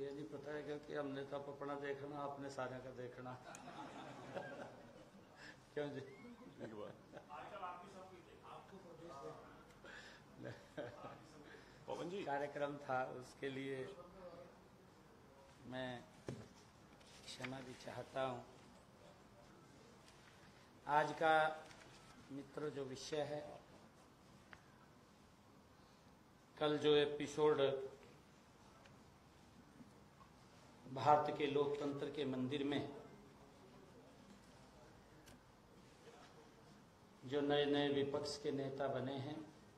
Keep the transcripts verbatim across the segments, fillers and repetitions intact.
ये नहीं पता है क्योंकि हमने तो अपना देखना, आपने सारे का देखना। क्यों जी? पवन जी, कार्यक्रम था, उसके लिए मैं क्षमा भी चाहता हूँ। आज का मित्र जो विषय है, कल जो एपिसोड भारत के लोकतंत्र के मंदिर में जो नए नए विपक्ष के नेता बने हैं,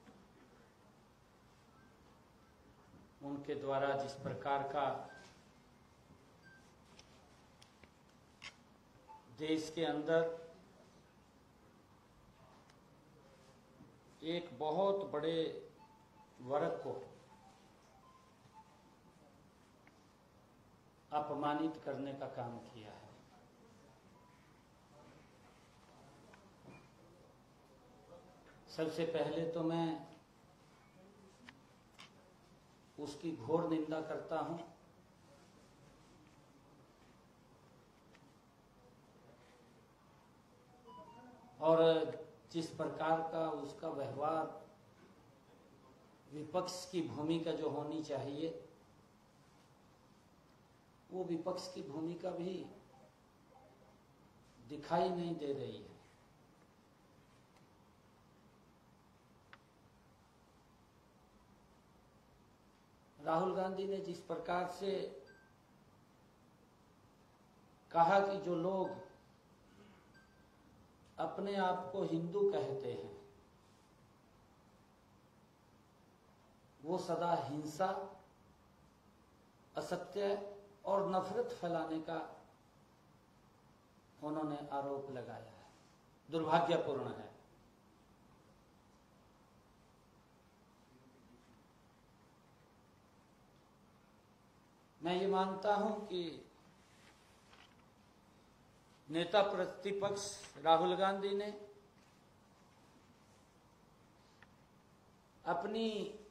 उनके द्वारा जिस प्रकार का देश के अंदर एक बहुत बड़े वर्ग को अपमानित करने का काम किया है, सबसे पहले तो मैं उसकी घोर निंदा करता हूं। और जिस प्रकार का उसका व्यवहार विपक्ष की भूमिका जो होनी चाहिए, वो विपक्ष की भूमिका भी दिखाई नहीं दे रही है। राहुल गांधी ने जिस प्रकार से कहा कि जो लोग अपने आप को हिंदू कहते हैं, वो सदा हिंसा, असत्य और नफरत फैलाने का उन्होंने आरोप लगाया है, दुर्भाग्यपूर्ण है। मैं ये मानता हूं कि नेता प्रतिपक्ष राहुल गांधी ने अपनी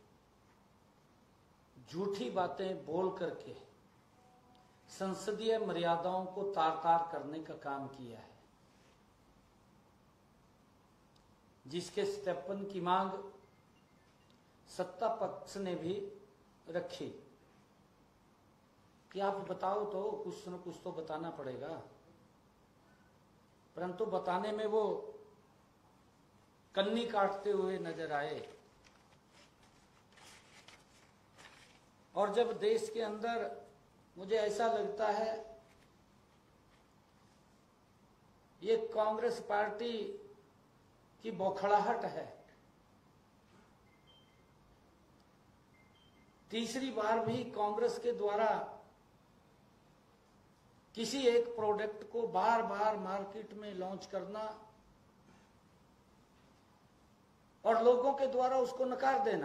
झूठी बातें बोल करके संसदीय मर्यादाओं को तार तार करने का काम किया है, जिसके सत्यापन की मांग सत्ता पक्ष ने भी रखी कि आप बताओ तो, कुछ न कुछ तो बताना पड़ेगा। परंतु बताने में वो कन्नी काटते हुए नजर आए। और जब देश के अंदर मुझे ऐसा लगता है ये कांग्रेस पार्टी की बौखलाहट है, तीसरी बार भी कांग्रेस के द्वारा किसी एक प्रोडक्ट को बार बार मार्केट में लॉन्च करना और लोगों के द्वारा उसको नकार देना,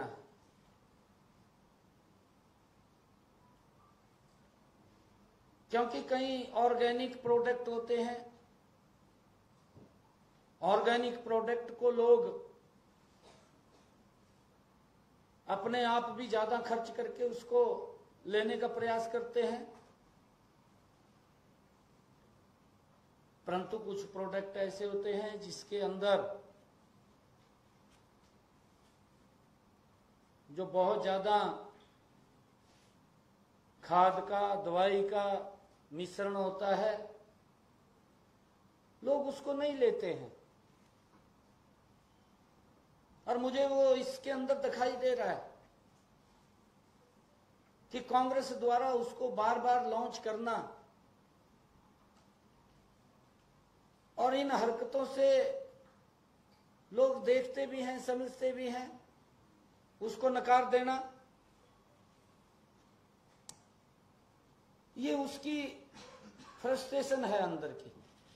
क्योंकि कई ऑर्गेनिक प्रोडक्ट होते हैं, ऑर्गेनिक प्रोडक्ट को लोग अपने आप भी ज्यादा खर्च करके उसको लेने का प्रयास करते हैं। परंतु कुछ प्रोडक्ट ऐसे होते हैं जिसके अंदर जो बहुत ज्यादा खाद का, दवाई का मिश्रण होता है, लोग उसको नहीं लेते हैं। और मुझे वो इसके अंदर दिखाई दे रहा है कि कांग्रेस द्वारा उसको बार बार लॉन्च करना और इन हरकतों से लोग देखते भी हैं, समझते भी हैं, उसको नकार देना, ये उसकी फ्रस्ट्रेशन है अंदर की।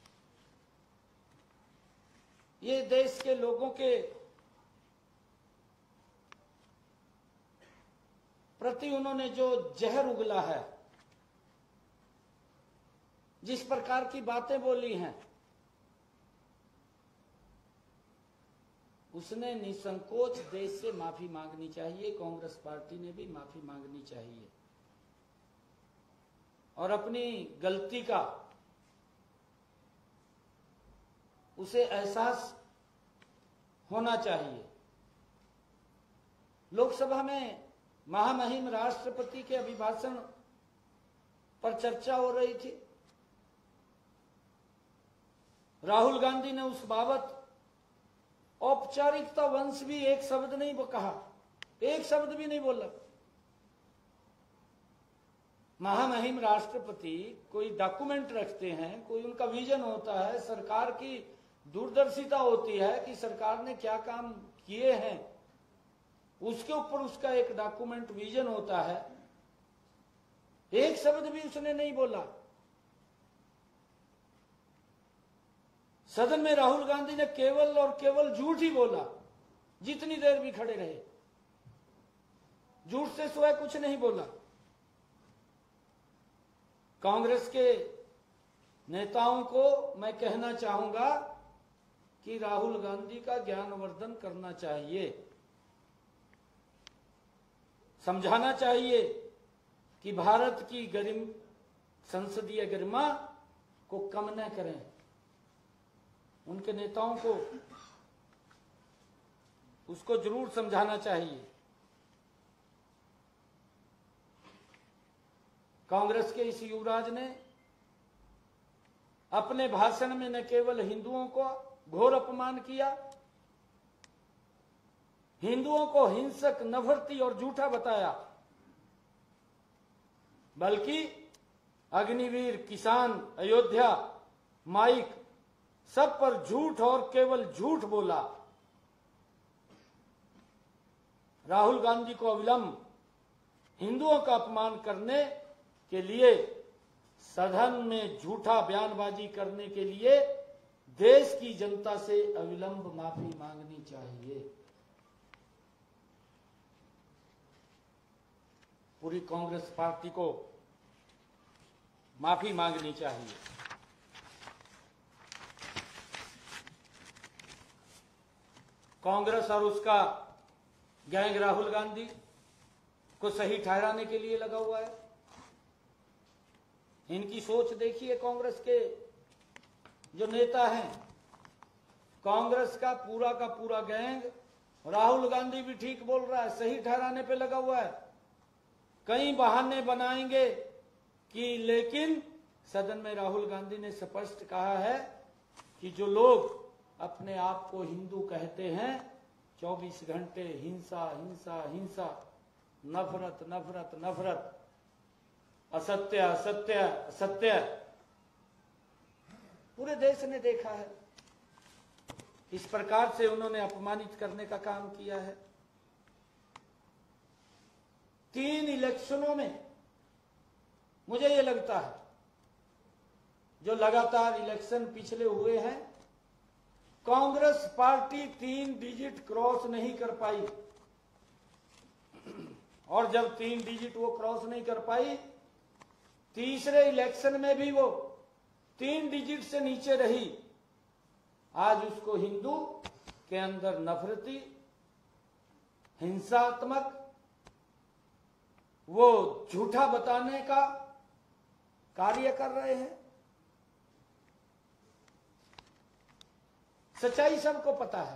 ये देश के लोगों के प्रति उन्होंने जो जहर उगला है, जिस प्रकार की बातें बोली हैं, उसने निसंकोच देश से माफी मांगनी चाहिए। कांग्रेस पार्टी ने भी माफी मांगनी चाहिए। और अपनी गलती का उसे एहसास होना चाहिए। लोकसभा में महामहिम राष्ट्रपति के अभिभाषण पर चर्चा हो रही थी। राहुल गांधी ने उस बाबत औपचारिकता वंश भी एक शब्द नहीं कहा, एक शब्द भी नहीं बोला। महामहिम राष्ट्रपति कोई डॉक्यूमेंट रखते हैं, कोई उनका विजन होता है, सरकार की दूरदर्शिता होती है कि सरकार ने क्या काम किए हैं, उसके ऊपर उसका एक डॉक्यूमेंट विजन होता है। एक शब्द भी उसने नहीं बोला। सदन में राहुल गांधी ने केवल और केवल झूठ ही बोला, जितनी देर भी खड़े रहे, झूठ से सिवाय कुछ नहीं बोला। कांग्रेस के नेताओं को मैं कहना चाहूंगा कि राहुल गांधी का ज्ञानवर्धन करना चाहिए, समझाना चाहिए कि भारत की गरिम संसदीय गरिमा को कम न करें। उनके नेताओं को उसको जरूर समझाना चाहिए। कांग्रेस के इस युवराज ने अपने भाषण में न केवल हिंदुओं को घोर अपमान किया, हिंदुओं को हिंसक, नफरती और झूठा बताया, बल्कि अग्निवीर, किसान, अयोध्या, माइक सब पर झूठ और केवल झूठ बोला। राहुल गांधी को अविलंब हिंदुओं का अपमान करने के लिए, सदन में झूठा बयानबाजी करने के लिए देश की जनता से अविलंब माफी मांगनी चाहिए। पूरी कांग्रेस पार्टी को माफी मांगनी चाहिए। कांग्रेस और उसका गैंग राहुल गांधी को सही ठहराने के लिए लगा हुआ है। इनकी सोच देखिए। कांग्रेस के जो नेता हैं, कांग्रेस का पूरा का पूरा गैंग, राहुल गांधी भी ठीक बोल रहा है, सही ठहराने पे लगा हुआ है। कई बहाने बनाएंगे कि, लेकिन सदन में राहुल गांधी ने स्पष्ट कहा है कि जो लोग अपने आप को हिंदू कहते हैं, चौबीस घंटे हिंसा हिंसा हिंसा, नफरत नफरत नफरत, असत्य असत्य असत्य, पूरे देश ने देखा है। इस प्रकार से उन्होंने अपमानित करने का काम किया है। तीन इलेक्शनों में मुझे ये लगता है, जो लगातार इलेक्शन पिछले हुए हैं, कांग्रेस पार्टी तीन डिजिट क्रॉस नहीं कर पाई। और जब तीन डिजिट वो क्रॉस नहीं कर पाई, तीसरे इलेक्शन में भी वो तीन डिजिट से नीचे रही। आज उसको हिंदू के अंदर नफरती, हिंसात्मक, वो झूठा बताने का कार्य कर रहे हैं। सच्चाई सबको पता है।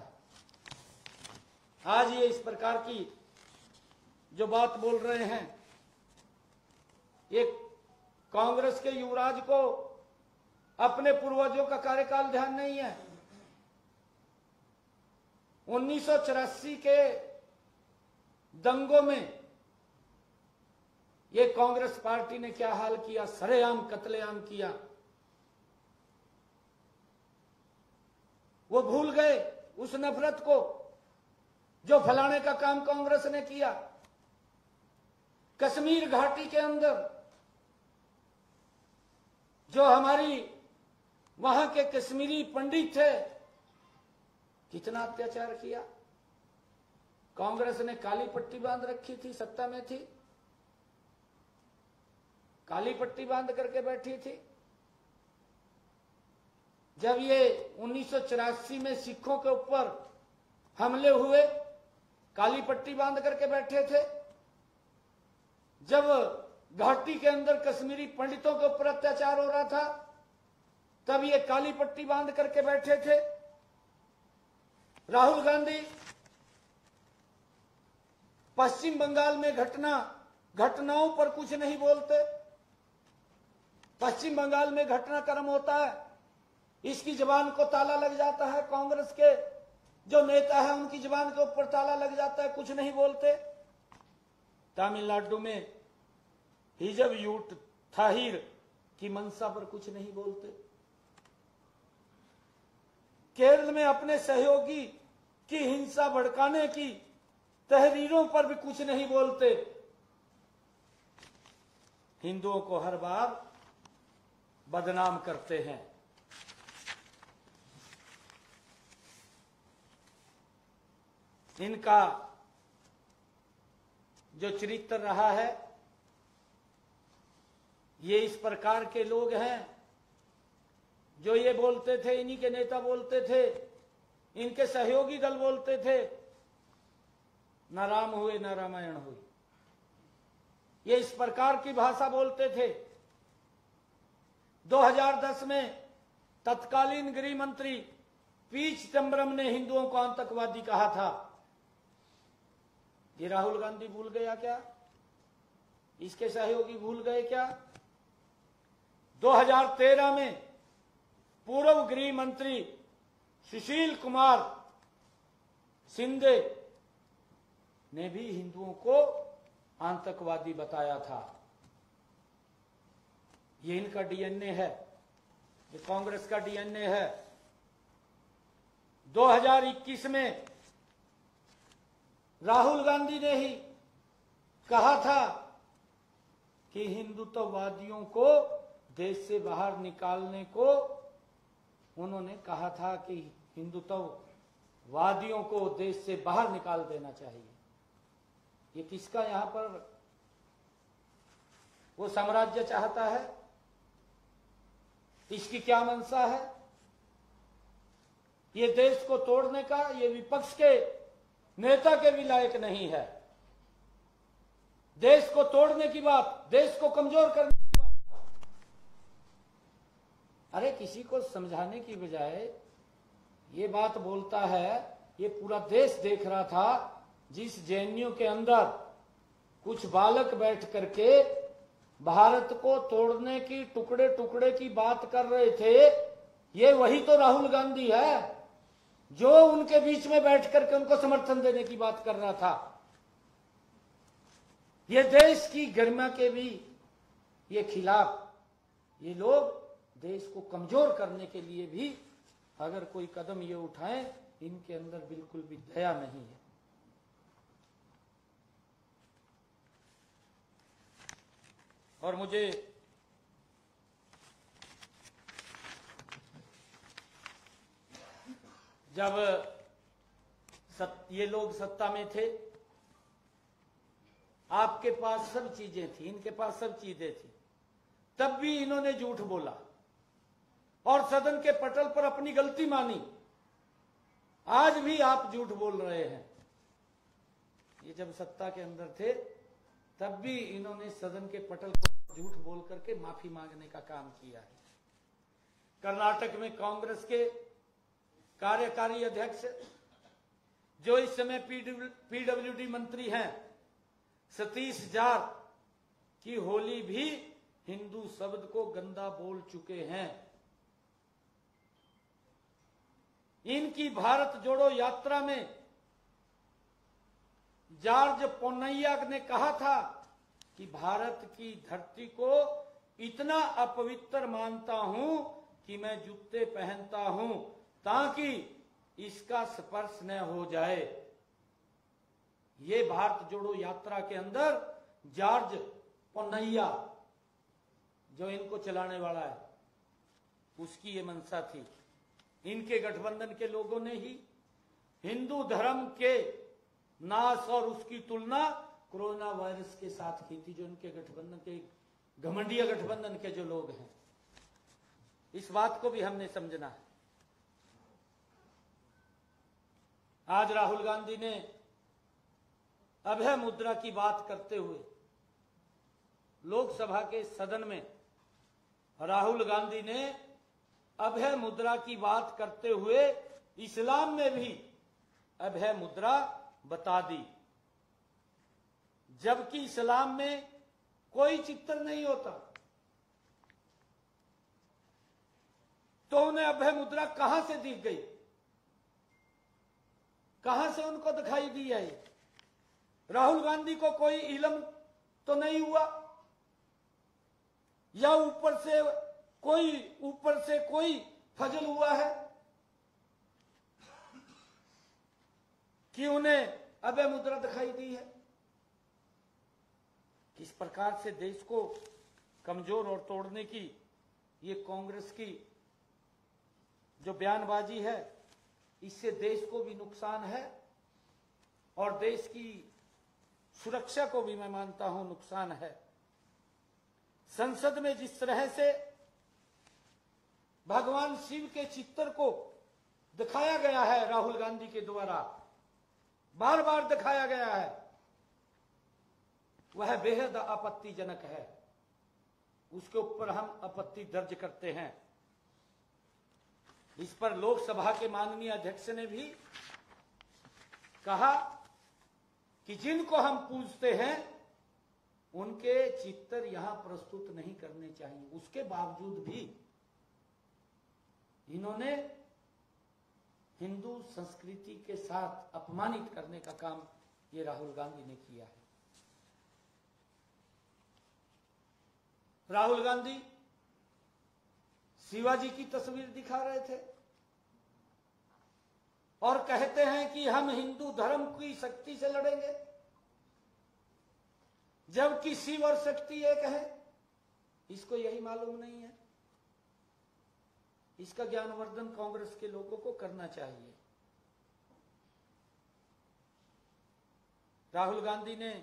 आज ये इस प्रकार की जो बात बोल रहे हैं, ये कांग्रेस के युवराज को अपने पूर्वजों का कार्यकाल ध्यान नहीं है। उन्नीस सौ चौरासी के दंगों में ये कांग्रेस पार्टी ने क्या हाल किया, सरेआम कत्लेआम किया। वो भूल गए उस नफरत को जो फैलाने का काम कांग्रेस ने किया। कश्मीर घाटी के अंदर जो हमारी वहां के कश्मीरी पंडित थे, कितना अत्याचार किया। कांग्रेस ने काली पट्टी बांध रखी थी, सत्ता में थी, काली पट्टी बांध करके बैठी थी। जब ये उन्नीस सौ चौरासी में सिखों के ऊपर हमले हुए, काली पट्टी बांध करके बैठे थे। जब घाटी के अंदर कश्मीरी पंडितों के ऊपर अत्याचार हो रहा था, तब ये काली पट्टी बांध करके बैठे थे। राहुल गांधी पश्चिम बंगाल में घटना घटनाओं पर कुछ नहीं बोलते। पश्चिम बंगाल में घटनाक्रम होता है, इसकी जबान को ताला लग जाता है, कांग्रेस के जो नेता है उनकी जबान के ऊपर ताला लग जाता है, कुछ नहीं बोलते। तमिलनाडु में हिजब यूट थाहिर की मंशा पर कुछ नहीं बोलते। केरल में अपने सहयोगी की हिंसा भड़काने की तहरीरों पर भी कुछ नहीं बोलते। हिंदुओं को हर बार बदनाम करते हैं। इनका जो चरित्र रहा है, ये इस प्रकार के लोग हैं जो ये बोलते थे, इन्हीं के नेता बोलते थे, इनके सहयोगी दल बोलते थे, न राम हुए न रामायण हुई। ये इस प्रकार की भाषा बोलते थे। दो हज़ार दस में तत्कालीन गृह मंत्री पी चिदंबरम ने हिंदुओं को आतंकवादी कहा था। ये राहुल गांधी भूल गया क्या? इसके सहयोगी भूल गए क्या? दो हज़ार तेरह में पूर्व गृह मंत्री सुशील कुमार शिंदे ने भी हिंदुओं को आतंकवादी बताया था। ये इनका डीएनए है, ये कांग्रेस का डीएनए है। दो हज़ार इक्कीस में राहुल गांधी ने ही कहा था कि हिंदुत्ववादियों को देश से बाहर निकालने को, उन्होंने कहा था कि हिंदुत्ववादियों को देश से बाहर निकाल देना चाहिए। ये किसका यहां पर वो साम्राज्य चाहता है? इसकी क्या मंशा है? ये देश को तोड़ने का ये विपक्ष के नेता के भी लायक नहीं है। देश को तोड़ने की बात, देश को कमजोर करने की बात, अरे किसी को समझाने की बजाय ये बात बोलता है। ये पूरा देश देख रहा था, जिस जेएनयू के अंदर कुछ बालक बैठ करके भारत को तोड़ने की, टुकड़े टुकड़े की बात कर रहे थे। ये वही तो राहुल गांधी है जो उनके बीच में बैठ करके उनको समर्थन देने की बात कर रहा था। ये देश की गरिमा के भी ये खिलाफ, ये लोग देश को कमजोर करने के लिए भी अगर कोई कदम ये उठाएं, इनके अंदर बिल्कुल भी दया नहीं है। और मुझे जब सत, ये लोग सत्ता में थे, आपके पास सब चीजें थी, इनके पास सब चीजें थी, तब भी इन्होंने झूठ बोला और सदन के पटल पर अपनी गलती मानी। आज भी आप झूठ बोल रहे हैं। ये जब सत्ता के अंदर थे तब भी इन्होंने सदन के पटल पर झूठ बोल करके माफी मांगने का काम किया है। कर्नाटक में कांग्रेस के कार्यकारी अध्यक्ष जो इस समय पीडब्ल्यूडी मंत्री हैं, सतीश जार, की होली भी हिंदू शब्द को गंदा बोल चुके हैं। इनकी भारत जोड़ो यात्रा में जॉर्ज पोन्नैया ने कहा था कि भारत की धरती को इतना अपवित्र मानता हूं कि मैं जूते पहनता हूं ताकि इसका स्पर्श न हो जाए। ये भारत जोड़ो यात्रा के अंदर जॉर्ज पोन्नैया जो इनको चलाने वाला है, उसकी ये मंशा थी। इनके गठबंधन के लोगों ने ही हिंदू धर्म के नाश और उसकी तुलना कोरोना वायरस के साथ की थी, जो इनके गठबंधन के घमंडिया गठबंधन के जो लोग हैं। इस बात को भी हमने समझना है। आज राहुल गांधी ने अभय मुद्रा की बात करते हुए लोकसभा के सदन में राहुल गांधी ने अभय मुद्रा की बात करते हुए इस्लाम में भी अभय मुद्रा बता दी, जबकि इस्लाम में कोई चित्र नहीं होता। तो उन्हें अभय मुद्रा कहां से दिख गई, कहां से उनको दिखाई दी है? राहुल गांधी को कोई इल्म तो नहीं हुआ, या ऊपर से कोई ऊपर से कोई फजल हुआ है कि उन्हें अभय मुद्रा दिखाई दी है? किस प्रकार से देश को कमजोर और तोड़ने की ये कांग्रेस की जो बयानबाजी है, इससे देश को भी नुकसान है और देश की सुरक्षा को भी मैं मानता हूं नुकसान है। संसद में जिस तरह से भगवान शिव के चित्र को दिखाया गया है, राहुल गांधी के द्वारा बार बार दिखाया गया है, वह बेहद आपत्तिजनक है। उसके ऊपर हम आपत्ति दर्ज करते हैं। इस पर लोकसभा के माननीय अध्यक्ष ने भी कहा कि जिनको हम पूजते हैं उनके चित्र यहां प्रस्तुत नहीं करने चाहिए। उसके बावजूद भी इन्होंने हिंदू संस्कृति के साथ अपमानित करने का काम ये राहुल गांधी ने किया है। राहुल गांधी शिवाजी की तस्वीर दिखा रहे थे और कहते हैं कि हम हिंदू धर्म की शक्ति से लड़ेंगे, जबकि शिव और शक्ति एक है। इसको यही मालूम नहीं है। इसका ज्ञानवर्धन कांग्रेस के लोगों को करना चाहिए। राहुल गांधी ने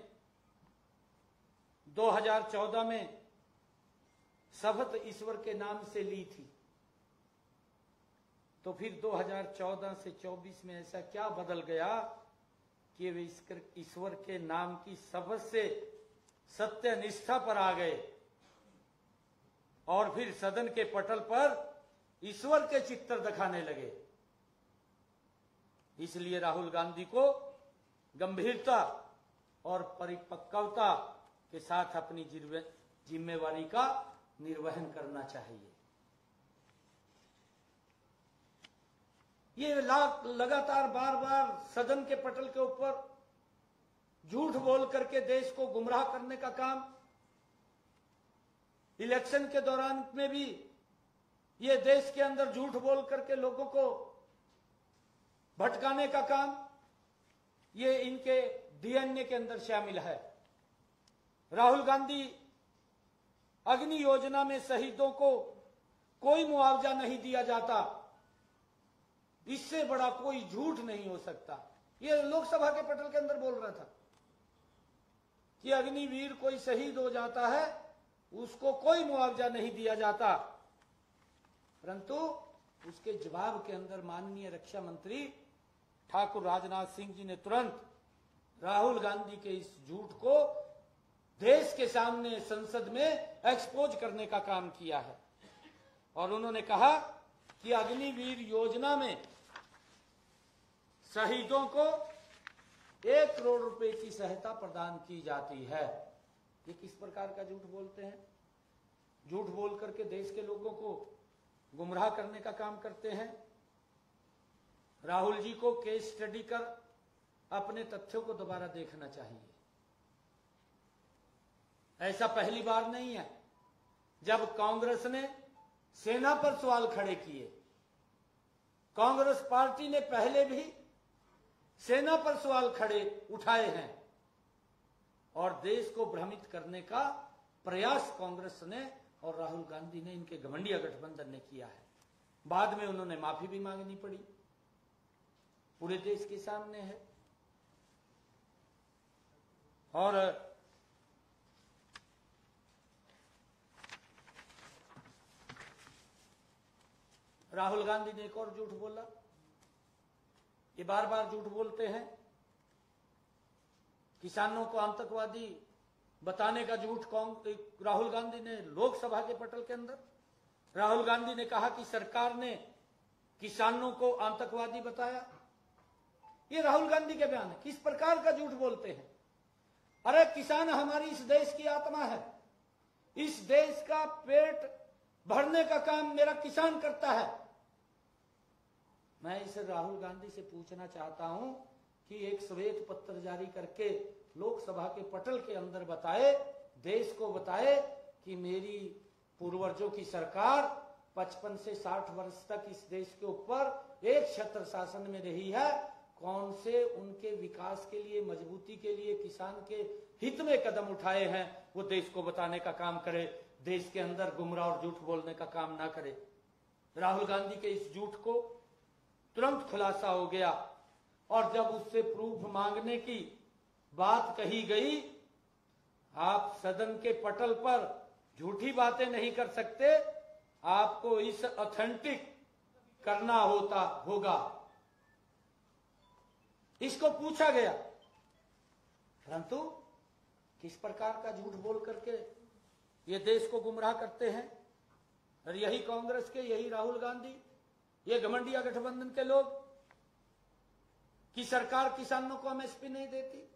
दो हज़ार चौदह में शपथ ईश्वर के नाम से ली थी, तो फिर दो हज़ार चौदह से चौबीस में ऐसा क्या बदल गया कि वे ईश्वर के नाम की शपथ से सत्य निष्ठा पर आ गए और फिर सदन के पटल पर ईश्वर के चित्र दिखाने लगे। इसलिए राहुल गांधी को गंभीरता और परिपक्वता के साथ अपनी जिम्मेवारी का निर्वहन करना चाहिए। ये लगातार बार बार सदन के पटल के ऊपर झूठ बोल करके देश को गुमराह करने का काम, इलेक्शन के दौरान में भी ये देश के अंदर झूठ बोल करके लोगों को भटकाने का काम, ये इनके डीएनए के अंदर शामिल है। राहुल गांधी अग्नि योजना में शहीदों को कोई मुआवजा नहीं दिया जाता, इससे बड़ा कोई झूठ नहीं हो सकता। ये लोकसभा के पटल के अंदर बोल रहा था कि अग्निवीर कोई शहीद हो जाता है, उसको कोई मुआवजा नहीं दिया जाता, परंतु उसके जवाब के अंदर माननीय रक्षा मंत्री ठाकुर राजनाथ सिंह जी ने तुरंत राहुल गांधी के इस झूठ को देश के सामने संसद में एक्सपोज करने का काम किया है और उन्होंने कहा कि अग्निवीर योजना में शहीदों को एक करोड़ रुपए की सहायता प्रदान की जाती है। ये किस प्रकार का झूठ बोलते हैं? झूठ बोल करके देश के लोगों को गुमराह करने का काम करते हैं। राहुल जी को केस स्टडी कर अपने तथ्यों को दोबारा देखना चाहिए। ऐसा पहली बार नहीं है जब कांग्रेस ने सेना पर सवाल खड़े किए। कांग्रेस पार्टी ने पहले भी सेना पर सवाल खड़े उठाए हैं और देश को भ्रमित करने का प्रयास कांग्रेस ने और राहुल गांधी ने, इनके घमंडिया गठबंधन ने किया है। बाद में उन्होंने माफी भी मांगनी पड़ी, पूरे देश के सामने है। और राहुल गांधी ने एक और झूठ बोला। ये बार बार झूठ बोलते हैं, किसानों को आतंकवादी बताने का झूठ कांग्रेस राहुल गांधी ने लोकसभा के पटल के अंदर। राहुल गांधी ने कहा कि सरकार ने किसानों को आतंकवादी बताया। ये राहुल गांधी के बयान है। किस प्रकार का झूठ बोलते हैं। अरे किसान हमारी इस देश की आत्मा है। इस देश का पेट भरने का काम मेरा किसान करता है। मैं इस राहुल गांधी से पूछना चाहता हूं कि एक श्वेत पत्र जारी करके लोकसभा के पटल के अंदर बताए, देश को बताए कि मेरी पूर्वजों की सरकार पचपन से साठ वर्ष तक इस देश के ऊपर एक छत्र शासन में रही है। कौन से उनके विकास के लिए, मजबूती के लिए, किसान के हित में कदम उठाए हैं, वो देश को बताने का काम करे। देश के अंदर गुमराह और झूठ बोलने का काम ना करे। राहुल गांधी के इस झूठ को तुरंत खुलासा हो गया और जब उससे प्रूफ मांगने की बात कही गई, आप सदन के पटल पर झूठी बातें नहीं कर सकते, आपको इस ऑथेंटिक करना होता होगा। इसको पूछा गया, परंतु किस प्रकार का झूठ बोल करके ये देश को गुमराह करते हैं। और यही कांग्रेस के, यही राहुल गांधी, ये घमंडिया गठबंधन के लोग कि सरकार किसानों को एमएसपी नहीं देती।